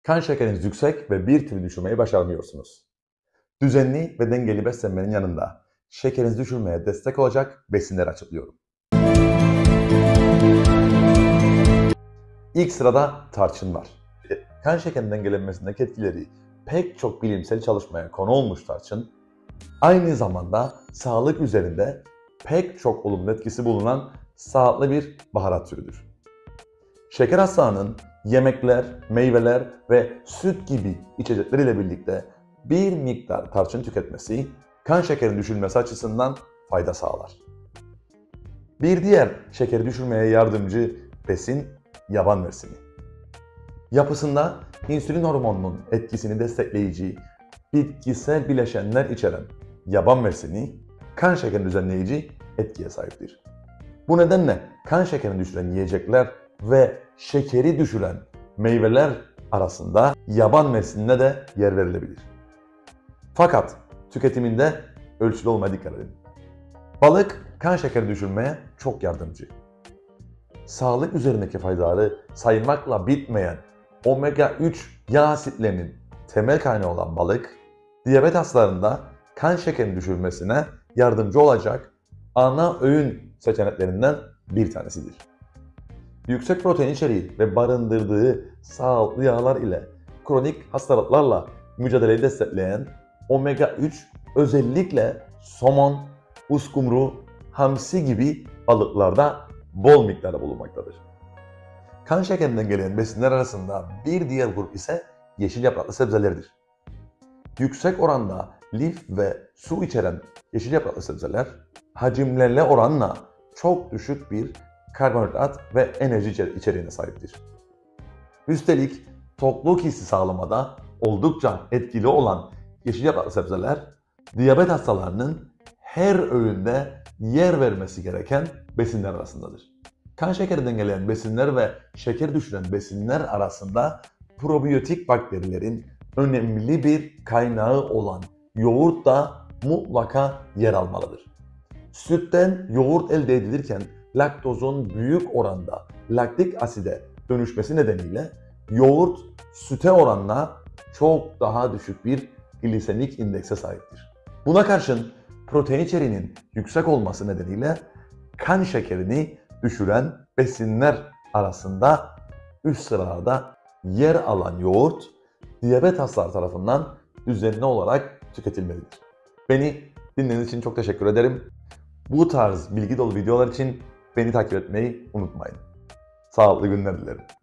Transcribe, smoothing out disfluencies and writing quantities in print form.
Kan şekeriniz yüksek ve bir türlü düşürmeyi başaramıyorsunuz. Düzenli ve dengeli beslenmenin yanında şekerinizi düşürmeye destek olacak besinleri açıklıyorum. İlk sırada tarçın var. Kan şekerinin dengelenmesindeki etkileri pek çok bilimsel çalışmaya konu olmuş tarçın, aynı zamanda sağlık üzerinde pek çok olumlu etkisi bulunan sağlıklı bir baharat türüdür. Şeker hastalığının yemekler, meyveler ve süt gibi içecekler ile birlikte bir miktar tarçın tüketmesi kan şekerinin düşürülmesi açısından fayda sağlar. Bir diğer şekeri düşürmeye yardımcı besin yaban mersini. Yapısında insülin hormonunun etkisini destekleyici bitkisel bileşenler içeren yaban mersini kan şekerini düzenleyici etkiye sahiptir. Bu nedenle kan şekerini düşüren yiyecekler ve şekeri düşüren meyveler arasında yaban mersinine de yer verilebilir. Fakat tüketiminde ölçülü olmaya dikkat edin. Balık kan şekeri düşürmeye çok yardımcı. Sağlık üzerindeki faydaları saymakla bitmeyen omega 3 yağ asitlerinin temel kaynağı olan balık, diyabet hastalarında kan şekerini düşürmesine yardımcı olacak ana öğün seçeneklerinden bir tanesidir. Yüksek protein içeriği ve barındırdığı sağlıklı yağlar ile kronik hastalıklarla mücadeleyi destekleyen omega 3 özellikle somon, uskumru, hamsi gibi balıklarda bol miktarda bulunmaktadır. Kan şekerinden gelen besinler arasında bir diğer grup ise yeşil yapraklı sebzelerdir. Yüksek oranda lif ve su içeren yeşil yapraklı sebzeler hacimlerine oranla çok düşük bir karbonhidrat ve enerji içeriğine sahiptir. Üstelik tokluk hissi sağlamada oldukça etkili olan yeşil yapraklı sebzeler, diyabet hastalarının her öğünde yer vermesi gereken besinler arasındadır. Kan şekeri dengeleyen besinler ve şeker düşüren besinler arasında probiyotik bakterilerin önemli bir kaynağı olan yoğurt da mutlaka yer almalıdır. Sütten yoğurt elde edilirken laktozun büyük oranda laktik aside dönüşmesi nedeniyle yoğurt süte oranla çok daha düşük bir glisemik indekse sahiptir. Buna karşın protein içeriğinin yüksek olması nedeniyle kan şekerini düşüren besinler arasında üst sıralarda yer alan yoğurt, diyabet hastaları tarafından düzenli olarak tüketilmelidir. Beni dinlediğiniz için çok teşekkür ederim. Bu tarz bilgi dolu videolar için beni takip etmeyi unutmayın. Sağlıklı günler dilerim.